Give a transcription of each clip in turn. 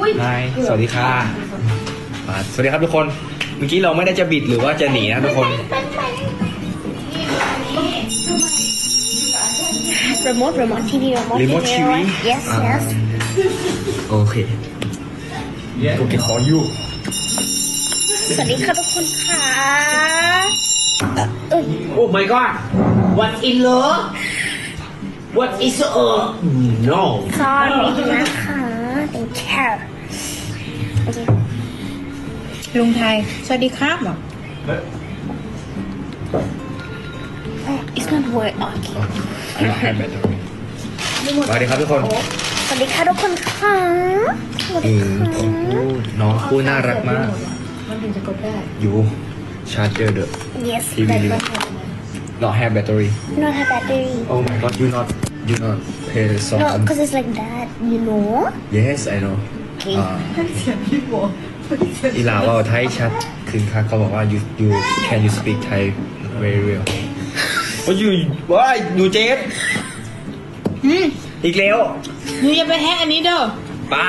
ไฮสวัสดีค่ะสวัสดีครับทุกคนเมื่อกี้เราไม่ได้จะบิดหรือว่าจะหนีนะทุกคน remote TV remote TV yes yes โอเคโอเคขออยู่สวัสดีค่ะทุกคนค่ะโอ้ my god what in love what is no sorry นะคะ thank you ลุงไทยสวัสดีครับหรอ it's not work okay สวัสดีครับทุกคนสวัสดีค่ะทุกคนค่ะสวัสดีค่ะน้องคู่น่ารักมากมันถึงจะกดได้อยู่ชาร์จเจอร์เดอะ yes TV not have battery not have battery oh my god you not play the song no because it's like that you know yes I know okay อีหลาว่าไทยชัดคือเขาบอกว่า you can you speak Thai very well ว่าอยู่เจฟอีกแล้วหนูอย่าไปแฮกอันนี้เด้อป้า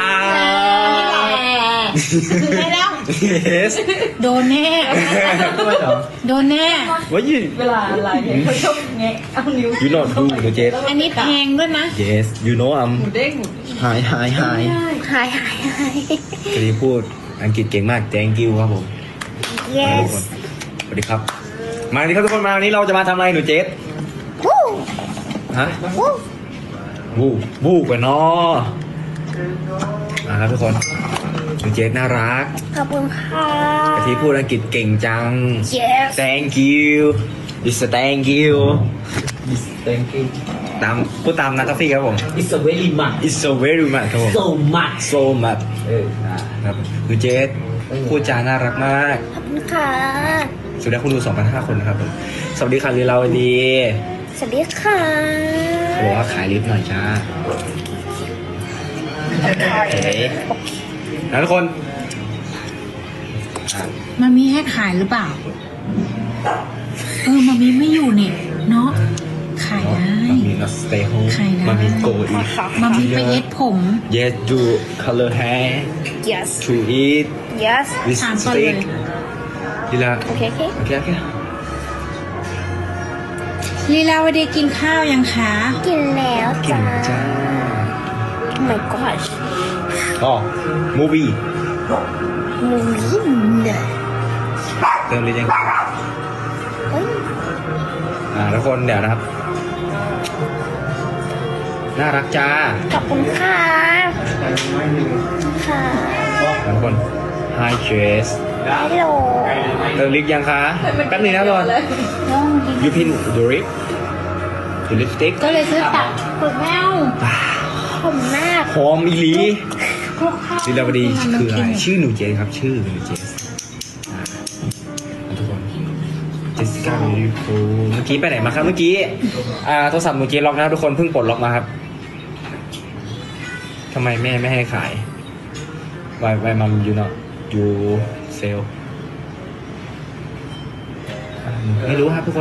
ได้แล้ว yes โดนแน่ไม่เหรอโดนแน่ว่าอยู่เวลาอะไรเนี่ยเขาชอบแงะเอานิ้ว you not do หนูเจฟอันนี้แพงด้วยนะ yes you know หมูเด้งหมู hi หายหายจะได้พูดอังกฤษเก่งมาก thank you ครับผม yes สวัสดีครับมาดีครับทุกคนมาวันนี้เราจะมาทำอะไรหนูเจฟวู้ฮะวู้วูกันเนาะมาครับทุกคนหนูเจฟน่ารักขอบคุณค่ะกะทิพูดอังกฤษเก่งจัง yes thank you it's a thank you thank you พูดตามนักกาแฟครับผม it's a very much it's so very much ครับผม so much so much ครับหนูเจฟพูดจาน่ารักมากขอบคุณค่ะสวัสดีคุณดู 2,500 คนนะครับผมสวัสดีค่ะลีลาวดีสวัสดีค่ะเขาบอกว่าขายลิฟต์หน่อยจ้าโอเคแล้วทุกคนมันมีให้ขายหรือเปล่ามันมีไม่อยู่เนี่ยเนาะขายได้มันมี not stay home ขายได้มันมี go eat มันมีไปเย็ดผม yes do color hair yes to eat yes with ถามก่อนเลย steak ลีลาโอเคโอเคโอเคโอเคลีลาวดีกินข้าวยังคะกินแล้วกินจ้าจ้า oh my gosh อ๋อ movie มูวี่เนี่ยเติมเลยยังเฮ้ยทุกคนเดี๋ยวนะครับน่ารักจ้าขอบคุณค่ะค่ะทุกคน Hi Jess ฮัลโหลเติมลิปยังคะแป๊บนึงนะก่อนน้องยูพินดูริปดูลิปสติกก็เลยซื้อตัดตัวแมวผมมากหอมอีหลีคลุกข้าวลีลาวดีคืออะไรชื่อหนูเจสครับชื่อหนูเจสทุกคนเจสสิก้าวิลิฟูเมื่อกี้ไปไหนมาครับเมื่อกี้โทรศัพท์หนูเจสล็อกนะทุกคนเพิ่งปลดล็อกมาครับทำไมแม่ไม่ให้ขาย Why mom you not you sell ไม่รู้ครับทุกคน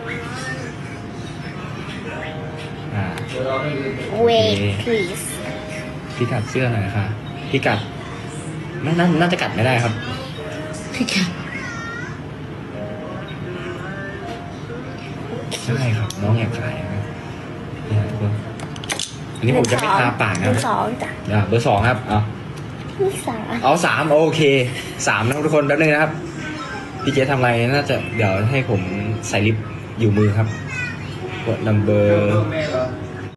wait please พี่กัดเสื้อหน่อยค่ะพี่กัดไม่น่าจะกัดไม่ได้ครับพี่ค่ะใช่ครับน้องอยากขายนะเนี่ยทุกคนอันนี้ผมจะไม่ทาปากนะเบอร์สองจ้ะเบอร์ 2ครับเอานี่สามเอา3โอเค3นะครับทุกคนแป๊บนึงนะครับพี่เจทำอะไรน่าจะเดี๋ยวให้ผมใส่ลิปอยู่มือครับกด number